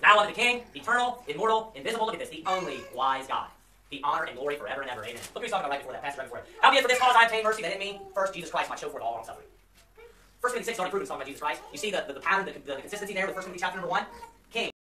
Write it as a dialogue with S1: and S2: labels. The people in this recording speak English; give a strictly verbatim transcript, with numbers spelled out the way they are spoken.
S1: Now unto the King, eternal, immortal, invisible, look at this, the only wise God. The honor and glory forever and ever. Amen. Look what he's talking about right before that, passage right before it. Howbeit for this cause I obtain mercy, that in me, first Jesus Christ might show forth all long suffering. First Timothy six is already proven it's talking about Jesus Christ. You see the, the, the pattern, the, the consistency there with First Timothy chapter number one? King.